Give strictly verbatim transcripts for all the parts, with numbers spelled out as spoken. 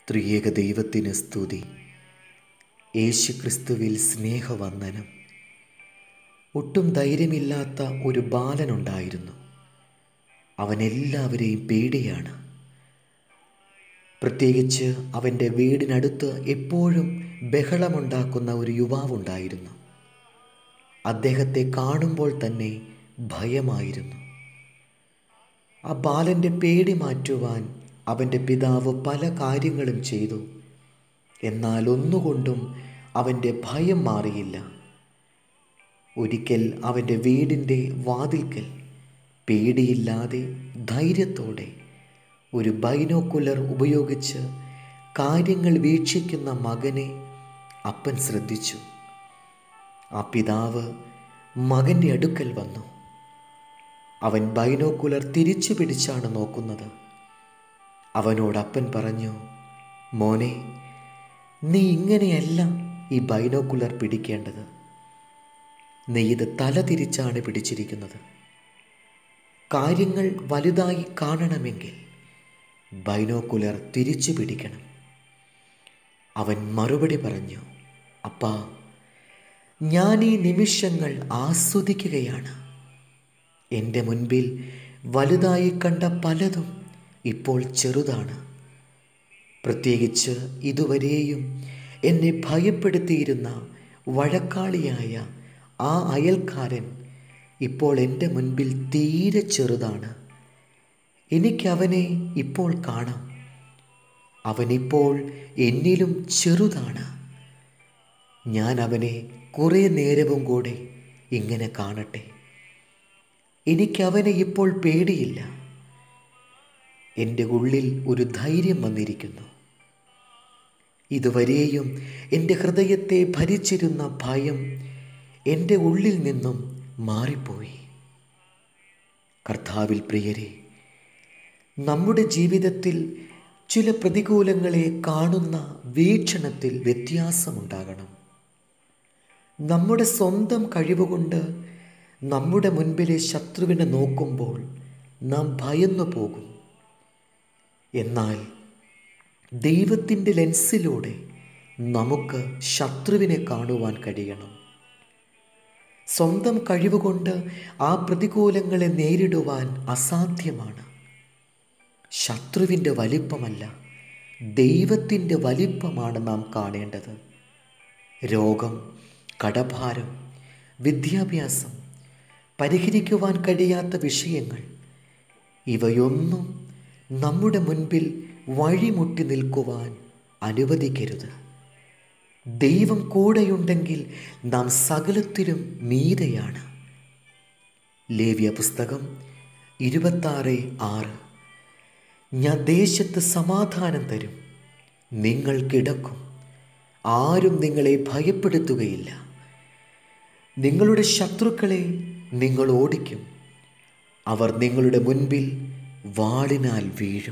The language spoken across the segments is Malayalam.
ത്രിയേക ദൈവത്തിന് സ്തുതി. യേശുക്രിസ്തുവിൽ സ്നേഹവന്ദനം. ഒട്ടും ധൈര്യമില്ലാത്ത ഒരു ബാലനുണ്ടായിരുന്നു. അവൻ എല്ലാവരെയും പേടിയാണ്. പ്രത്യേകിച്ച് അവൻ്റെ വീടിനടുത്ത് എപ്പോഴും ബഹളമുണ്ടാക്കുന്ന ഒരു യുവാവുണ്ടായിരുന്നു. അദ്ദേഹത്തെ കാണുമ്പോൾ തന്നെ ഭയമായിരുന്നു. ആ ബാലൻ്റെ പേടി മാറ്റുവാൻ അവൻ്റെ പിതാവ് പല കാര്യങ്ങളും ചെയ്തു. എന്നാൽ ഒന്നുകൊണ്ടും അവൻ്റെ ഭയം മാറിയില്ല. ഒരിക്കൽ അവൻ്റെ വീടിൻ്റെ വാതിൽക്കൽ പേടിയില്ലാതെ ധൈര്യത്തോടെ ഒരു ബൈനോക്കുലർ ഉപയോഗിച്ച് കാര്യങ്ങൾ വീക്ഷിക്കുന്ന മകനെ അപ്പൻ ശ്രദ്ധിച്ചു. ആ പിതാവ് മകൻ്റെ അടുക്കൽ വന്നു. അവൻ ബൈനോക്കുലർ തിരിച്ചു പിടിച്ചാണ് നോക്കുന്നത്. അവനോട് അപ്പൻ പറഞ്ഞു, മോനെ, നീ ഇങ്ങനെയല്ല ഈ ബൈനോക്കുലർ പിടിക്കേണ്ടത്. നീ ഇത് തല തിരിച്ചാണ് പിടിച്ചിരിക്കുന്നത്. കാര്യങ്ങൾ വലുതായി കാണണമെങ്കിൽ ബൈനോക്കുലർ തിരിച്ചു പിടിക്കണം. അവൻ മറുപടി പറഞ്ഞു, അപ്പാ, ഞാൻ ഈ നിമിഷങ്ങൾ ആസ്വദിക്കുകയാണ്. എൻ്റെ മുൻപിൽ വലുതായി കണ്ട പലതും ഇപ്പോൾ ചെറുതാണ്. പ്രത്യേകിച്ച് ഇതുവരെയും എന്നെ ഭയപ്പെടുത്തിയിരുന്ന വഴക്കാളിയായ ആ അയൽക്കാരൻ ഇപ്പോൾ എൻ്റെ മുൻപിൽ തീരെ ചെറുതാണ്. എനിക്കവനെ ഇപ്പോൾ കാണാം. അവനിപ്പോൾ എന്നിലും ചെറുതാണ്. ഞാൻ അവനെ കുറേ നേരവും കൂടെ ഇങ്ങനെ കാണട്ടെ. എനിക്കവനെ ഇപ്പോൾ പേടിയില്ല. എൻ്റെ ഉള്ളിൽ ഒരു ധൈര്യം വന്നിരിക്കുന്നു. ഇതുവരെയും എൻ്റെ ഹൃദയത്തെ ഭരിച്ചിരുന്ന ഭയം എൻ്റെ ഉള്ളിൽ നിന്നും മാറിപ്പോയി. കർത്താവിൽ പ്രിയരെ, നമ്മുടെ ജീവിതത്തിൽ ചില പ്രതികൂലങ്ങളെ കാണുന്ന വീക്ഷണത്തിൽ വ്യത്യാസമുണ്ടാകണം. നമ്മുടെ സ്വന്തം കഴിവുകൊണ്ട് നമ്മുടെ മുൻപിലെ ശത്രുവിനെ നോക്കുമ്പോൾ നാം ഭയന്നു പോകും. എന്നാൽ ദൈവത്തിൻ്റെ ലെൻസിലൂടെ നമുക്ക് ശത്രുവിനെ കാണുവാൻ കഴിയണം. സ്വന്തം കഴിവുകൊണ്ട് ആ പ്രതികൂലങ്ങളെ നേരിടുവാൻ അസാധ്യമാണ്. ശത്രുവിൻ്റെ വലിപ്പമല്ല, ദൈവത്തിൻ്റെ വലിപ്പമാണ് നാം കാണേണ്ടത്. രോഗം, കടഭാരം, വിദ്യാഭ്യാസം, പരിഹരിക്കുവാൻ കഴിയാത്ത വിഷയങ്ങൾ, ഇവയൊന്നും നമ്മുടെ മുൻപിൽ വഴിമുട്ടി നിൽക്കുവാൻ അനുവദിക്കരുത്. ദൈവം കൂടെയുണ്ടെങ്കിൽ നാം സകലത്തിലും മീതെയാണ്. ലേവ്യ പുസ്തകം ഇരുപത്താറ് ആറ്. ഞാൻ ദേശത്ത് സമാധാനം തരും, നിങ്ങൾ കിടക്കും, ആരും നിങ്ങളെ ഭയപ്പെടുത്തുകയില്ല. നിങ്ങളുടെ ശത്രുക്കളെ നിങ്ങൾ ഓടിക്കും, അവർ നിങ്ങളുടെ മുൻപിൽ വാളിനാൽ വീഴും.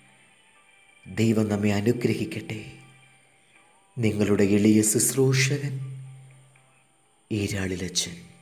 ദൈവം നമ്മെ അനുഗ്രഹിക്കട്ടെ. നിങ്ങളുടെ എളിയ ശുശ്രൂഷകൻ ഈരാളിലച്ചൻ.